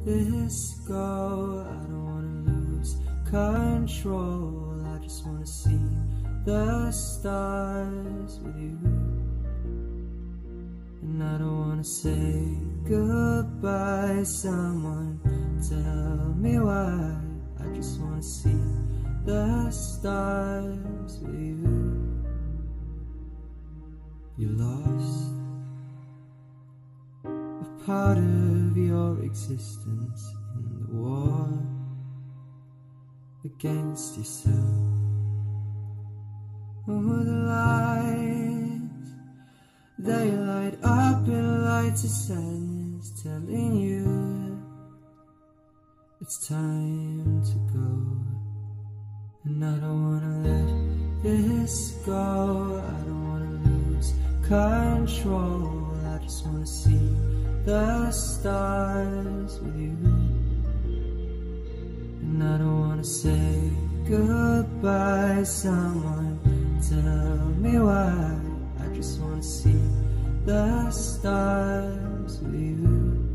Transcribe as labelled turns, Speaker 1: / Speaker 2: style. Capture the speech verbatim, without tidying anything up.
Speaker 1: this go. I don't wanna lose control. I just wanna see the stars with you. And I don't wanna say goodbye. Someone tell me why. I just wanna see the stars with you. You lost a part of your existence in the war against yourself. Oh, the lights, they light up in lights of sadness, telling you it's time to go. And I don't wanna let this go. I don't wanna lose control. I just wanna see the stars with you. And I don't wanna say goodbye. Someone tell me why. I just wanna see the stars with you.